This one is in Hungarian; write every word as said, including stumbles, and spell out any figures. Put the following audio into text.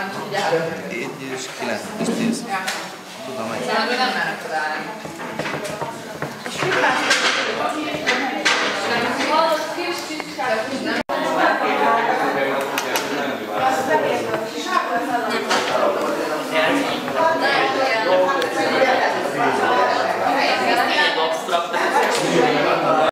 egy és kilenc és tíz. Tudom, hogy... Szerintem nem mernek odállni. És mit látsz?